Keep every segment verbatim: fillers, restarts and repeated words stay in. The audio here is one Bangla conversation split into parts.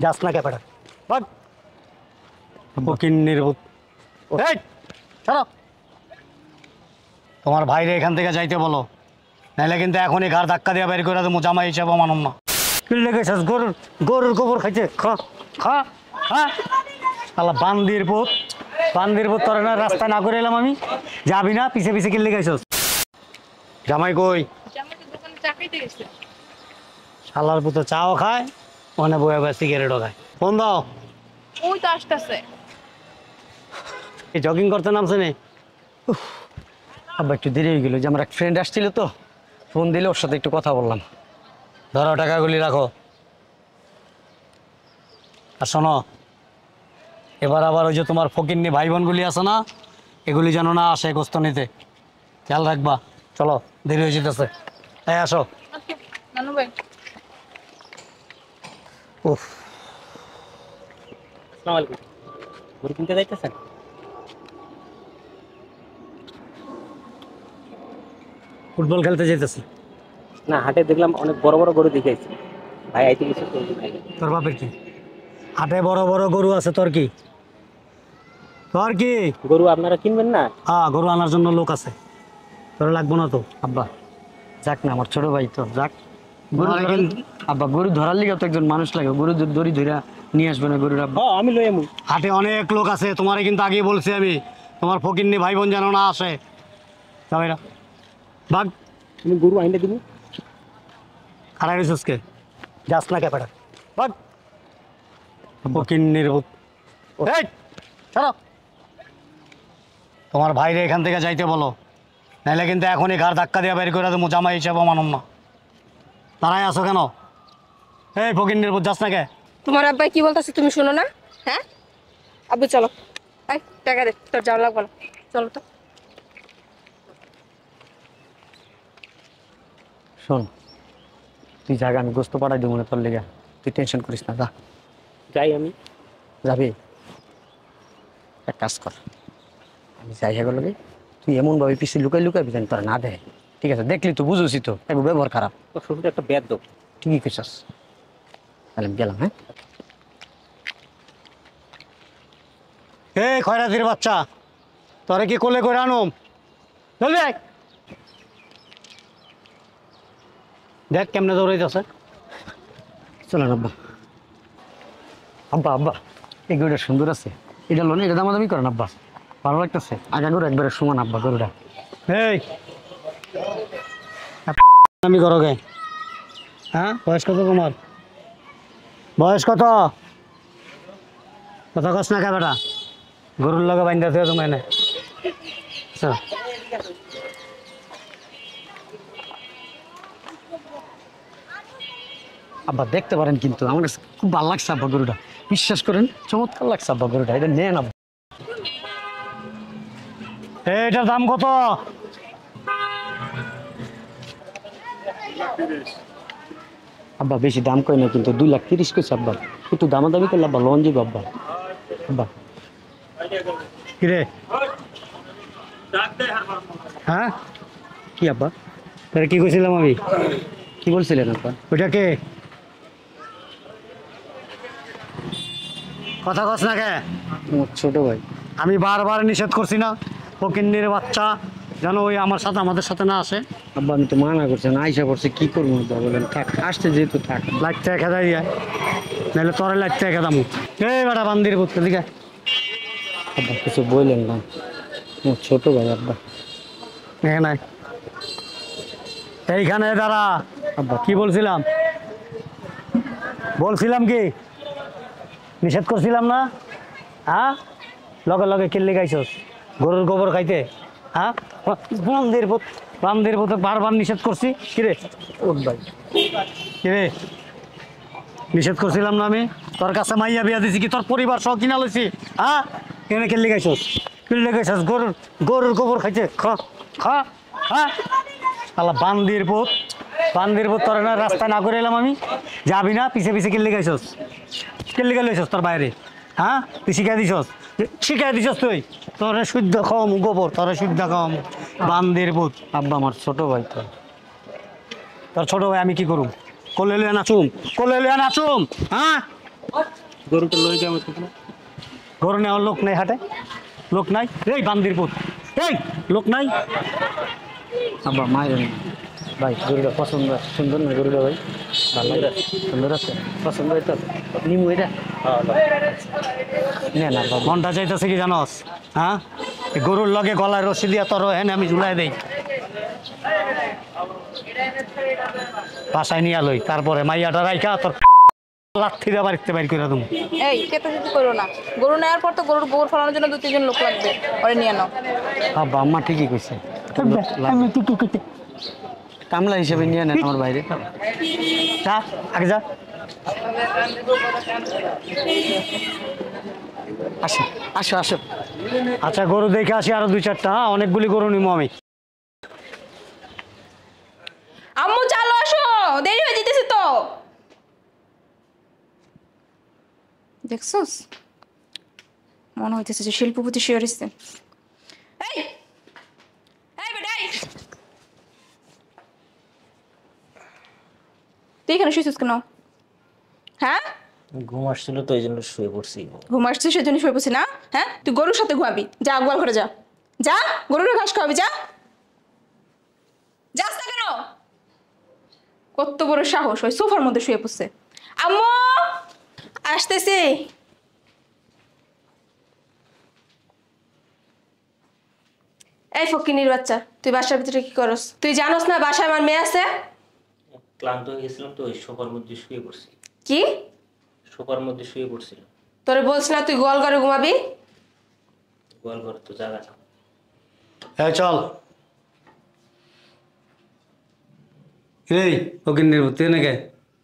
যাস না ক্যাপেটা বাগ ফকিন্নির ভূত। এই চলো তোমার ভাইরে এখান থেকে যাইতে বলো, নাইলে কিন্তু এখনই ঘর ধাক্কা দিয়ে বের করে দেবো, জামাই হিসাবে মানব না। কি লেগেছিস গরুর গরুর গোবর খাইছে? খা খা খা আল্লাহ বান্দির পুত, বান্দির পুত তোর না রাস্তা না করে এলাম আমি, যাবি না পিছে পিছে কি লেগেছিস? জামাই কই? শালার পুত চাও খায়, ওখানে বয়ে বয়ে সিগারেটও খায়। ফোন দাও। ওই তো আসতেছে। এই জগিং করতে নামছে নে? আব্বা একটু দেরি হয়ে গেল, যে আমার এক ফ্রেন্ড আসছিল তো, ফোন দিলে ওর সাথে একটু কথা বললাম। ধরো টাকাগুলি রাখো। আর শোনো, এবার আবার ওই যে তোমার ফকিন্নি ভাই বোনগুলি আছে না, এগুলি যেন না আসে গোস্ত নিতে, খেয়াল রাখবা। চলো দেরি হয়ে যেতেছে, এই আসো। নানু ভাই উফ আসসালামু আলাইকুম। গরু কিনতে যাইতেছেন? ফুটবল খেলতে যেতেছি। না, হাটে দেখলাম অনেক বড় বড় গরু দেখাইছে। ভাই আইতে কিছু করবি ভাই? তোর বাপের কি হাটে বড় বড় গরু আছে? তোর কি তোর কি গরু আপনারা কিনবেন না? হ্যাঁ, গরু আনার জন্য লোক আছে, তোর লাগবো না তো। আব্বা যাক না, আমার ছোট ভাই তো যাক। গরু ধরার আব্বা গরু ধরার লিগে তো একজন মানুষ লাগে, গরু দড়ি ধরে নিয়ে আসবে না গরুর আব্বা। হ্যাঁ, আমি লই আমু। হাটে অনেক লোক আছে, তোমারে কিন্তু আগেই বলছি আমি, তোমার ফকিন্নি ভাই বোন যেন না আসে। যাবে না বাঘ, তুমি গরু আইনে দিবি? খারাপ রিসোর্সকে যাস না ক্যাপেটা বাঘ ফকিন্নির ভূত। এই চলো তোমার ভাইরে এখান থেকে যাইতে বলো, নাইলে কিন্তু এখনই ঘর ধাক্কা দিয়ে বের করে দেবো, জামাই হিসাবে মানব না। তারাই আসো কেন? এই ফকিন্নির ভূত যাস না কে? তোমার আব্বাই কি বলতেছে তুমি শোনো না? হ্যাঁ আব্বু চলো, এই টাকা দে, তোর যাওয়া লাগবে না, চলো তো। শোন, তুই জায়গা আমি গোস্ত পাঠাই দেবো না তোর লেগে, তুই টেনশন করিস না। যা যাই আমি। যাবি? এক কাজ কর, আমি যাই হয়ে গেল, তুই এমনভাবে পিছিয়ে লুকাই লুকাই জানি তোরা না দেয়। ঠিক আছে, দেখলি তো, বুঝেছি তো, একটু ব্যবহার খারাপ। তো শ্বশুর একটা ব্যাদ দো। ঠিকই কইছস, তাহলে আমি গেলাম। হ্যাঁ এই খয়রাতির বাচ্চা, তোরে কি কোলে করে আনুম? জলদি আয়। দেখ কেমনে দৌড়াইতেছে। চলেন আব্বা। আব্বা আব্বা এই গরুটা সুন্দর আছে, এটা লোন, এটা দামাদামি করেন আব্বা, ভালো লাগতেছে। আগা গরু একবারে সমান আব্বা গরুটা। এই আমি করো গে? হ্যাঁ, বয়স কত তোমার? বয়স কত? কথা কস না কে বেটা? গরুর লগে বাইন্দা থেকে তুমি এনে আব্বা দেখতে পারেন, কিন্তু আমার কাছে খুব ভালো লাগছে আব্বা গরুটা, বিশ্বাস করেন চমৎকার লাগছে আব্বা গরুটা, এটা নেন আব্বা। এটার দাম কত? আব্বা বেশি দাম কই না, কিন্তু দুই লাখ তিরিশ কইছে আব্বা, একটু দামাদামি করলে আব্বা লোন যাবে আব্বা। আব্বা কিরে? হ্যাঁ কি আব্বা? তাহলে কি কইছিলাম আমি? কি বলছিলেন আব্বা? ওইটা কে? কথা কস না কে? ছোট ভাই। আমি বারবার নিষেধ করছি না ফকিন্নির বাচ্চা যেন ওই আমার সাথে আমাদের সাথে না আসে? আব্বা আমি তো মানা করছি না, আইসা করছে কি করবো বলেন, থাক আসতে যেহেতু থাক, লাগতে খেদা দিয়ে নাহলে তোরে লাগতে খেদামু। এই বেটা বান্দির বুঝতে দিকে আব্বা কিছু বললেন না, ছোট ভাই আব্বা। এখানে এইখানে দাঁড়া আব্বা। কি বলছিলাম? বলছিলাম কি নিষেধ করছিলাম না? হ্যাঁ লগে লগে কিল্লি গাইছস গরুর গোবর খাইতে? হ্যাঁ বান্দির পুত, বান্দির পুত বারবার নিষেধ করছি। কিরে ওর ভাই, কিরে নিষেধ করছিলাম না আমি? তোর কাছে মাইয়া বিয়া দিছি কি তোর পরিবার সহ কিনা লইছি? হ্যাঁ এখানে কিল্লি গাইছস, কিল্লি গাইছস গরুর গরুর গোবর খাইতে? খা খা খা আল্লাহ বান্দির পুত, বান্দির পুত তোর না রাস্তা না করে এলাম আমি, যাবি না পিছে পিছে কিল্লি গাইছস? কিল্লি গাইছস তোর বাইরে? হ্যাঁ তুই শিখাই দিছস, শিখাই দিছস তুই? তোরে শুদ্ধ খাওয়াম গোবর, তোরে শুদ্ধ খাওয়াম বান্দির পুত। আব্বা আমার ছোট ভাই তো, তোর ছোট ভাই আমি কি করুম? কোলে লিয়া নাচুম, কোলে লিয়া নাচুম? হ্যাঁ গরুটা লই যাবো না। গরু নেওয়ার লোক নাই হাটে, লোক নাই। এই বান্দির পুত, এই লোক নাই। আব্বা মায়ের ভাই গরুটা পছন্দ, সুন্দর না গরুটা ভাই? ভালো লাগে, সুন্দর আছে, পছন্দ হইতো। নিমু এটা নে না বাবা। মনটা চাইতেছে কি জানোস? হ্যাঁ, এই গরুর লগে গলায় রশি দিয়া তোর এনে আমি ঝুলাই দেই, বাসায় নিয়ে আলোই, তারপরে মাইয়াটা রাইখা তোর লাথি দিয়ে বাড়িতে বাইর করে দেবো। এই কেটে যেতে করো না, গরু নেওয়ার পর তো গরুর গোবর ফলানোর জন্য দু তিনজন লোক লাগবে, ওরে নিয়ে নাও। আব্বা আম্মা ঠিকই কইছে, আমি ঠিকই কইছে, কামলা হিসেবে নিয়ে নেন আমার বাইরে। যা আগে যা, আসো আসো আসো। আচ্ছা গরু দেখে আসি আরো দুই চারটা, হ্যাঁ? অনেকগুলি গরু নিবো আমি। আম্মু চালো আসো, দেরি হয়ে যেতেছে তো। দেখছোস, মনে হইতেছে যে শিল্পপতি শিওরিছে। এই এই বেটাই, তুই এখানে শুয়েছিস কেন? হ্যাঁ, ঘুম আসছিল তো এই জন্য শুয়ে পড়ছি। ঘুম আসছে সেজন্য শুয়ে পড়ছি না? হ্যাঁ, তুই গরুর সাথে ঘুমাবি, যা গোয়াল ঘরে যা, যা গরুর ঘাস খাওয়াবি, যা। যাস না কেন? কত বড় সাহস, ওই সোফার মধ্যে শুয়ে পড়ছে। আম্মু আসতেছি। এই ফকিনির বাচ্চা, তুই বাসার ভিতরে কি করস? তুই জানোস না বাসায় আমার মেয়ে আছে? ক্লান্ত হয়ে গেছিলাম তো ওই সোফার মধ্যে শুয়ে পড়ছি। কি সোফার মধ্যে শুয়ে পড়ছিল। তোরে বলছ না তুই গোয়াল ঘরে ঘুমাবি? গোয়াল ঘর তো জায়গা না। হ্যাঁ চল। এই ওকে নির্বুদ্ধি নাকি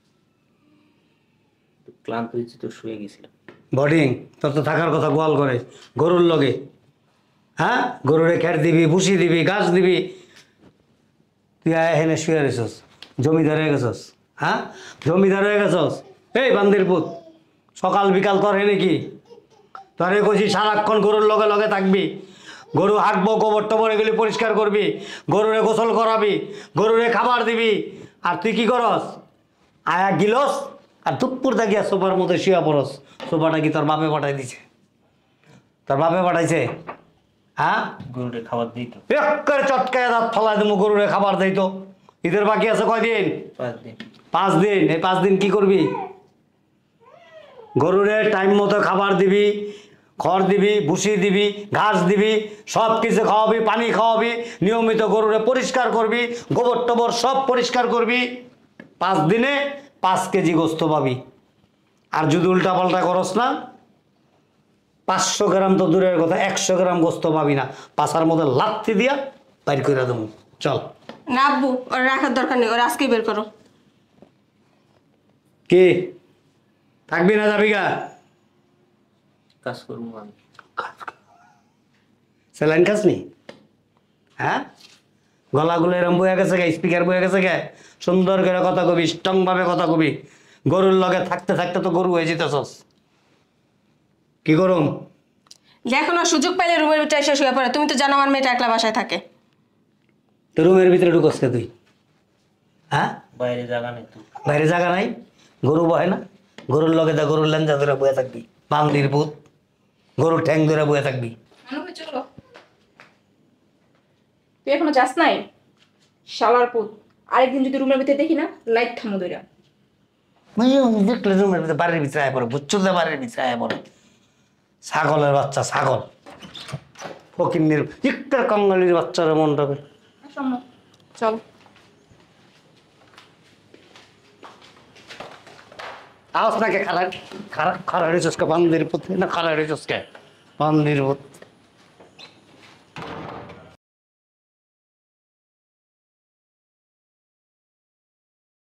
ক্লান্ত হয়েছি তো শুয়ে গেছিলাম। বডিং তোর তো থাকার কথা গোয়াল করে, গরুর লগে। হ্যাঁ, গরুরে খের দিবি, ভুসি দিবি, ঘাস দিবি, তুই আয় হেনে শুয়ে রেছস, জমিদার হয়ে গেছস। হ্যাঁ, জমিদার হয়ে গেছস। এই বান্দির পুত, সকাল বিকাল তোর হেনে কি? তোরে কইছি সারাক্ষণ গরুর লগে লগে থাকবি, গরু হাঁটবো, গোবর টবর এগুলি পরিষ্কার করবি, গরুরে গোসল করাবি, গরুরে খাবার দিবি, আর তুই কি করস? আয়া গিলস আর দুপুর থাকিয়া সোফার মধ্যে শুয়া পড়স। সোফাটা কি তোর বাপে পাঠাই দিছে? তোর বাপে পাঠাইছে? হ্যাঁ, গরুরে খাবার দিই তো। একের চটকায় দাঁত ফলাই দেবো, গরুরে খাবার দেই তো। ঈদের বাকি আছে কয়দিন? পাঁচ দিন। পাঁচ দিন। এই পাঁচ দিন কি করবি? গরুরে টাইম মতো খাবার দিবি, খড় দিবি, ভুসি দিবি, ঘাস দিবি, সব কিছু খাওয়াবি, পানি খাওয়াবি, নিয়মিত গরুরে পরিষ্কার করবি, গোবর টবর সব পরিষ্কার করবি। পাঁচ দিনে পাঁচ কেজি গোস্ত পাবি। আর যদি উল্টা পাল্টা করস না, পাঁচশো গ্রাম তো দূরের কথা, একশো গ্রাম গোস্ত পাবি না। পাশার মধ্যে লাথি দিয়া বাইর করে দেবো। চল। না আব্বু, ওর রাখার দরকার নেই, ওর আজকেই বের করো। কি থাকবি না যাবি গা? কাজ করবো আমি। স্যালাইন খাস নি? হ্যাঁ, গলাগুলো এরম বয়ে গেছে গে, স্পিকার বয়ে গেছে গে। সুন্দর করে কথা কবি, স্ট্রং ভাবে কথা কবি। গরুর লগে থাকতে থাকতে তো গরু হয়ে যেতেছস। কি করুম? দেখো না, সুযোগ পাইলে রুমের ভিতরে এসে শুয়ে পড়ে। তুমি তো জানো আমার মেয়েটা একলা বাসায় থাকে। তো রুমের ভিতরে ঢুকস কে তুই? হ্যাঁ, বাইরে জায়গা নেই তো। বাইরে জায়গা নাই? গরু বহে না? গরুর লগে দা গরুর লেঞ্জা ধরে বয়ে থাকবি, বান্দির পুত। গরুর ঠ্যাং ধরে বয়ে থাকবি। চলো, তুই এখনো যাস নাই? শালার পুত, আরেকদিন যদি রুমের ভিতরে দেখি না, লাইট থামো দইরা। দেখলে রুমের ভিতরে বাড়ির ভিতরে আয় পড়ে, বুচ্চুর বাড়ির ভিতরে আয় পড়ে। ছাগলের বাচ্চা, ছাগল ফকিন্নির একটা কঙ্গালির বাচ্চার মনটা। চল। আওয়াজ নাকি খারাপ খারাপ খারাপ রেচসকে বান্দির পুত না, খারাপ রেচসকে বান্দির পুত।